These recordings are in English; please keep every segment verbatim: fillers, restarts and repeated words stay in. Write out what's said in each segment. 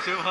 제발.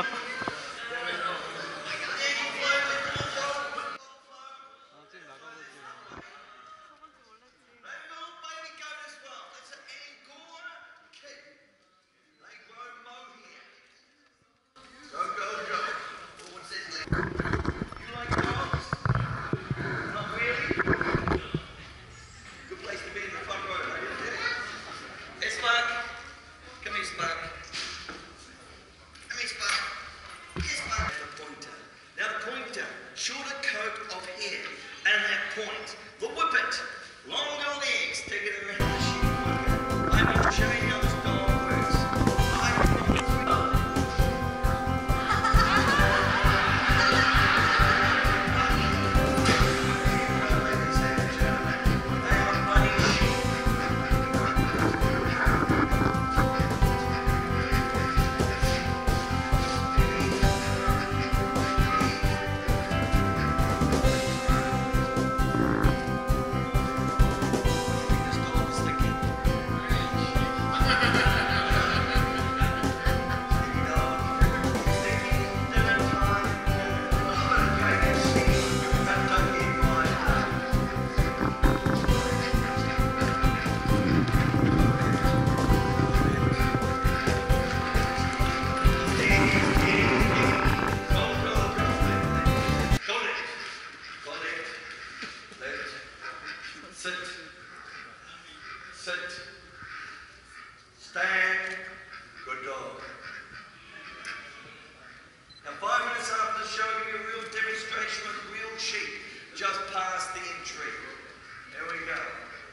Shorter coat of hair and that point. The whippet. Longer legs. Take it in the head. I'm going to show you how this dog works. Sit. Sit. Stand. Good dog. Now five minutes after the show, give you a real demonstration with real sheep just past the entry. There we go.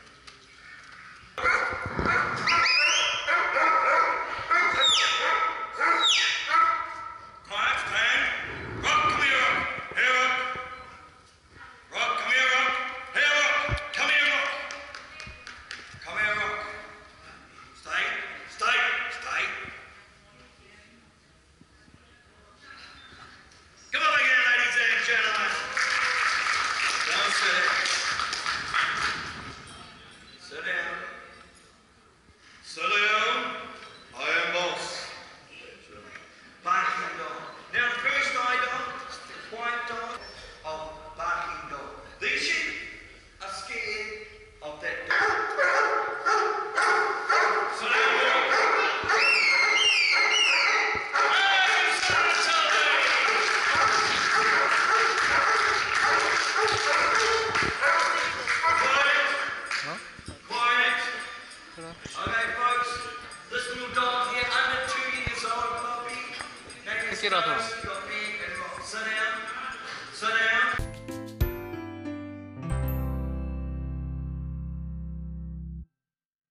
Sit down. Sit down. I am boss. Barking dog. Now the first eye dog, the white dog of barking dog. These sheep are scared of that dog. Sit down. Okay, folks, this little dog here, under two years old puppy. Now you sit down. Sit down.